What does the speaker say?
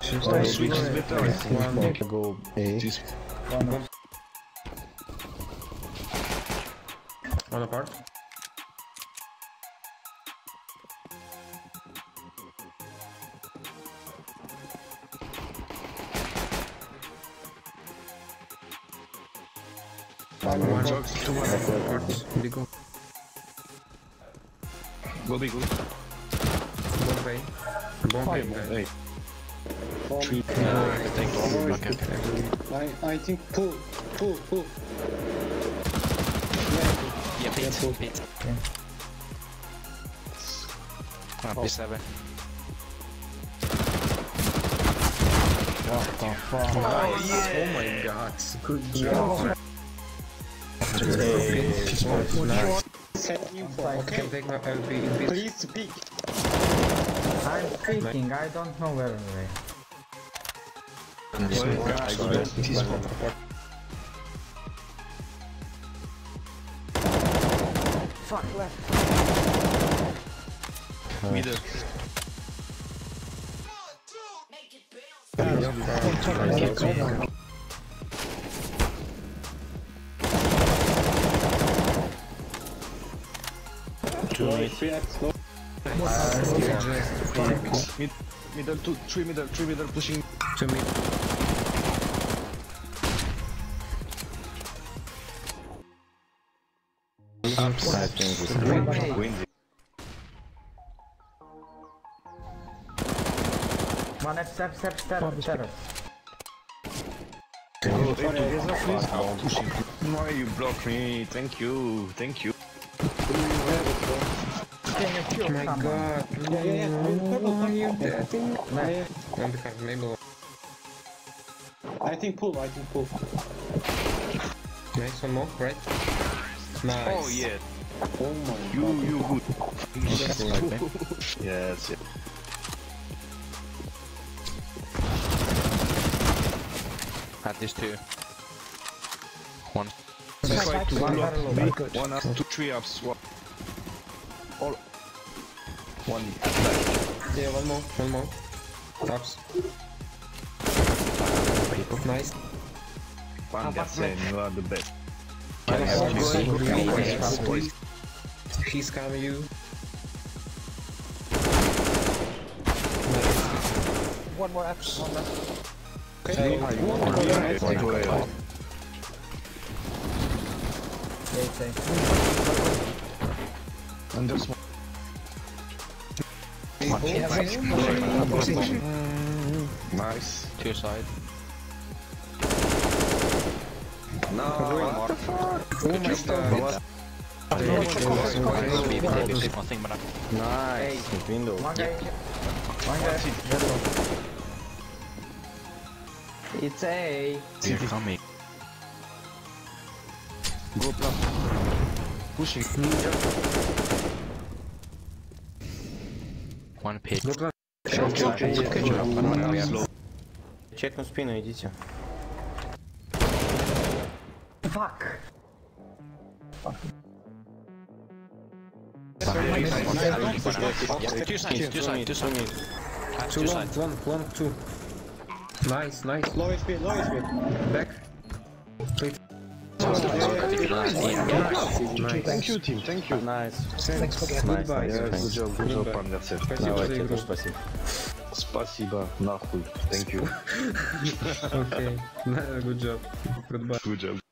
Switch is better, I think. One go A. This One apart. One jokes to one apart. Big go. go big. Bomb bay. Bomb bay. Hey. Three. Take long. Okay. I think pull. Yeah, beat. P7. What the fuck? Oh my god. Good job. Nice. Set you for, Can okay? take my LP in bit. Please speak. I'm speaking, I don't know where anyway. Fuck left. Middle. Middle, two, three middle, pushing. To me. Upside thing. Windy. One step. Oh, together, please. Pushing. Why you block me? Thank you. Can you kill Oh my someone? god. No, you dead. Left. One behind, maybe. I think pull. Nice, one more, right? Nice. Oh yeah. Oh my You good. Like Yes. At least two. One. Try to One block very low. me. One up, two, three ups. All. One. Yeah, one more. Ups. Nice. Pandersen, you are the best. He's coming you. One more F. One left. Okay. And this one. Nice. Two side. No, what the fuck? Oh my god. Maybe one thing, but not. nice. Window. One guy. It's A. They're coming. Go plus. Pushing. One pit. Чекну спину, идите. Fuck. Two sides. Two long, one, two. Nice. Low HP. Back. Wait. Thank you, team. Thank you. Nice. Goodbye. Good job, Pandersen. Спасибо за игру. Спасибо, нахуй. Thank you. Okay. Good job. Goodbye. Good job.